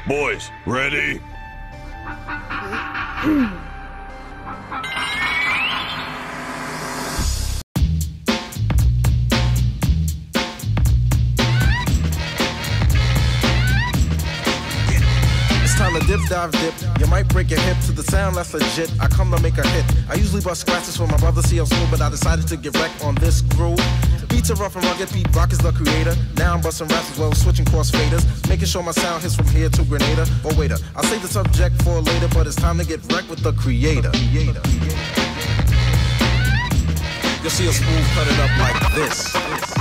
Boys, ready? Time to dip, dive, dip. You might break your hip to the sound that's legit. I come to make a hit. I usually bust scratches for my brother, see I'm smooth, but I decided to get wrecked on this groove. Beats are rough and rugged, Pete Rock is the creator. Now I'm busting raps as well, switching cross faders, making sure my sound hits from here to Grenada. Or waiter, I'll save the subject for later, but it's time to get wrecked with the creator. You'll see a smooth cut it up like this.